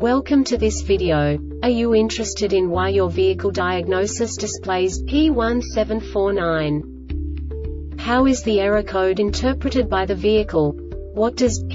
Welcome to this video. Are you interested in why your vehicle diagnosis displays P1749? How is the error code interpreted by the vehicle? What does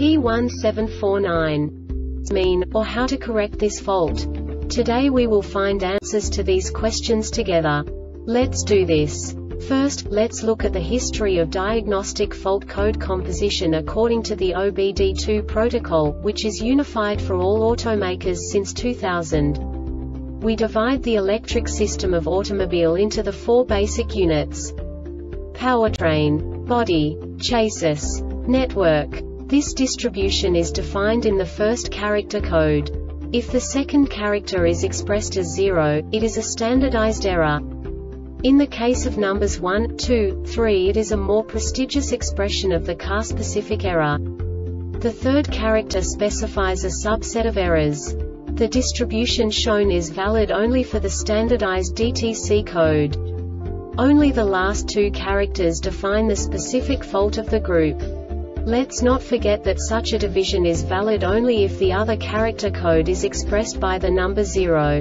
P1749 mean, or how to correct this fault? Today we will find answers to these questions together. Let's do this. First, let's look at the history of diagnostic fault code composition according to the OBD2 protocol, which is unified for all automakers since 2000. We divide the electric system of automobile into the four basic units: powertrain, body, chassis, network. This distribution is defined in the first character code. If the second character is expressed as 0, it is a standardized error. In the case of numbers 1, 2, 3, it is a more prestigious expression of the car-specific error. The third character specifies a subset of errors. The distribution shown is valid only for the standardized DTC code. Only the last two characters define the specific fault of the group. Let's not forget that such a division is valid only if the other character code is expressed by the number 0.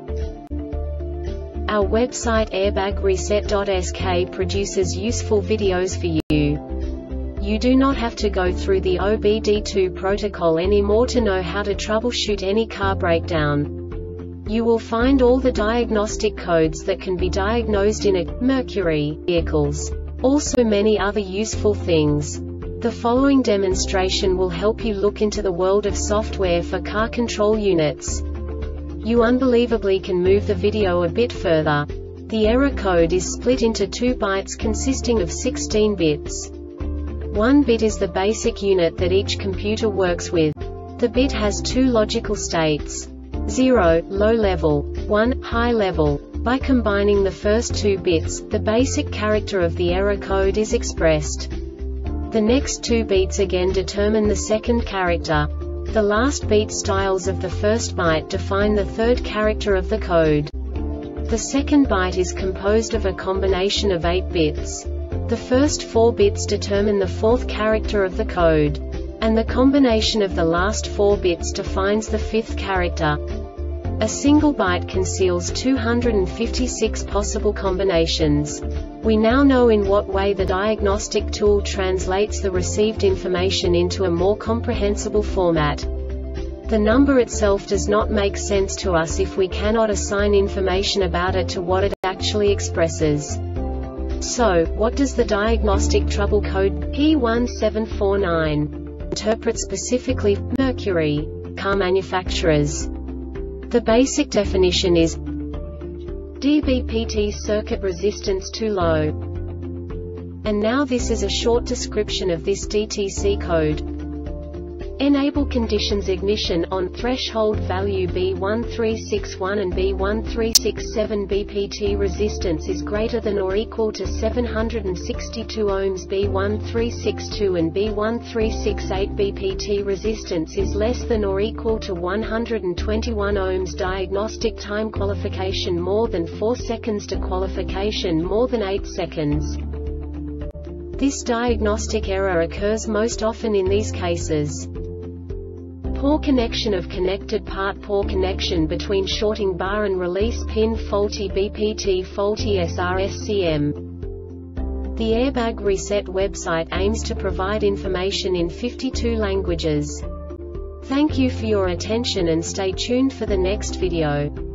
Our website airbagreset.sk produces useful videos for you. You do not have to go through the OBD2 protocol anymore to know how to troubleshoot any car breakdown. You will find all the diagnostic codes that can be diagnosed in a Mercury vehicles. Also many other useful things. The following demonstration will help you look into the world of software for car control units. You unbelievably can move the video a bit further. The error code is split into 2 bytes consisting of 16 bits. 1 bit is the basic unit that each computer works with. The bit has 2 logical states: 0, low level, 1, high level. By combining the first 2 bits, the basic character of the error code is expressed. The next 2 beats again determine the second character. The last beat styles of the first byte define the third character of the code. The second byte is composed of a combination of 8 bits. The first 4 bits determine the fourth character of the code. And the combination of the last 4 bits defines the fifth character. A single byte conceals 256 possible combinations. We now know in what way the diagnostic tool translates the received information into a more comprehensible format. The number itself does not make sense to us if we cannot assign information about it to what it actually expresses. So, what does the diagnostic trouble code P1749 interpret specifically for Mercury car manufacturers? The basic definition is DBPT circuit resistance too low. And now this is a short description of this DTC code. Enable conditions ignition on threshold value B1361 and B1367. BPT resistance is greater than or equal to 762 ohms. B1362 and B1368. BPT resistance is less than or equal to 121 ohms. Diagnostic time qualification more than 4 seconds to qualification more than 8 seconds. This diagnostic error occurs most often in these cases: poor connection of connected part, poor connection between shorting bar and release pin, faulty BPT, faulty SRSCM. The Airbag Reset website aims to provide information in 52 languages. Thank you for your attention and stay tuned for the next video.